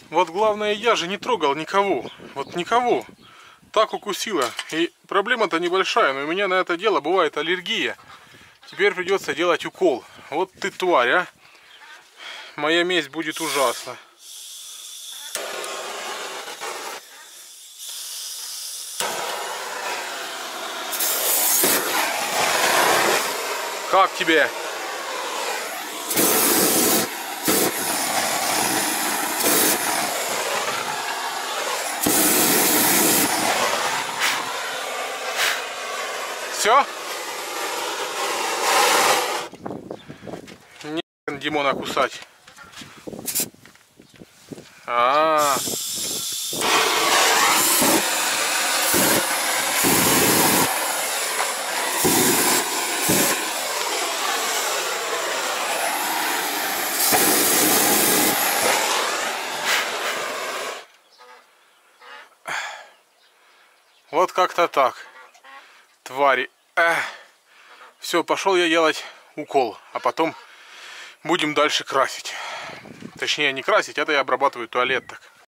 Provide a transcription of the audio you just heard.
Вот главное, я же не трогал никого. Вот никого. Так укусила. И проблема-то небольшая, но у меня на это дело бывает аллергия. Теперь придется делать укол. Вот ты тварь, а. Моя месть будет ужасна. Как тебе? Все? Не Димона кусать. Вот как-то так, твари. Все, пошел я делать укол, а потом будем дальше красить. Точнее, не красить, это я обрабатываю туалет так.